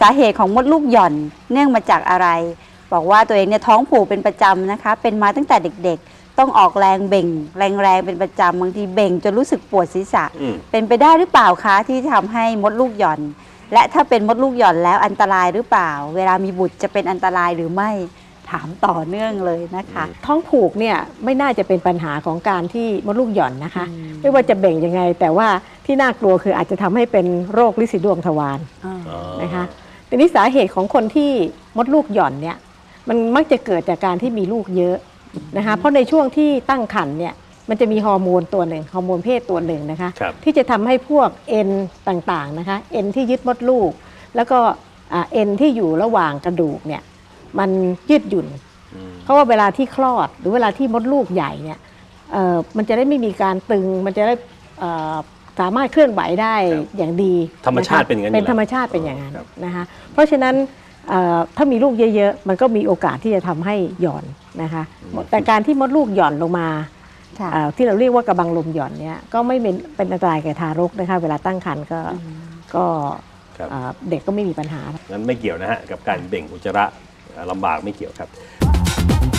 สาเหตุของมดลูกหย่อนเนื่องมาจากอะไรบอกว่าตัวเองเนี่ยท้องผูกเป็นประจำนะคะเป็นมาตั้งแต่เด็กๆต้องออกแรงเบ่งแรงเป็นประจำบางทีเบ่งจนรู้สึกปวดศีรษะเป็นไปได้หรือเปล่าคะที่ทำให้มดลูกหย่อนและถ้าเป็นมดลูกหย่อนแล้วอันตรายหรือเปล่าเวลามีบุตรจะเป็นอันตรายหรือไม่ถามต่อเนื่องเลยนะคะท้องผูกเนี่ยไม่น่าจะเป็นปัญหาของการที่มดลูกหย่อนนะคะไม่ว่าจะเบ่งยังไงแต่ว่าที่น่ากลัวคืออาจจะทำให้เป็นโรคลินสีดวงทวารนะคะทีนี้สาเหตุของคนที่มดลูกหย่อนเนี่ยมันมักจะเกิดจากการที่มีลูกเยอะนะคะเพราะในช่วงที่ตั้งครรภ์เนี่ยมันจะมีฮอร์โมนตัวหนึ่งฮอร์โมนเพศตัวหนึ่งนะคะที่จะทำให้พวกเอ็นต่างๆนะคะเอ็นที่ยึดมดลูกแล้วก็เอ็นที่อยู่ระหว่างกระดูกเนี่ยมันยืดหยุ่นเพราะว่าเวลาที่คลอดหรือเวลาที่มดลูกใหญ่เนี่ยมันจะได้ไม่มีการตึงมันจะได้สามารถเคลื่อนไหวได้อย่างดีธรรมชาติเป็นอย่างนั้นเป็นธรรมชาติเป็นอย่างนั้นนะคะเพราะฉะนั้นถ้ามีลูกเยอะๆมันก็มีโอกาสที่จะทำให้หย่อนนะคะแต่การที่มดลูกหย่อนลงมาที่เราเรียกว่ากระบังลมหย่อนเนี่ยก็ไม่เป็นอันตรายแก่ทารกนะคะเวลาตั้งครรภ์ก็เด็กก็ไม่มีปัญหางั้นไม่เกี่ยวนะฮะกับการเบ่งอุจจาระลำบากไม่เกี่ยวครับ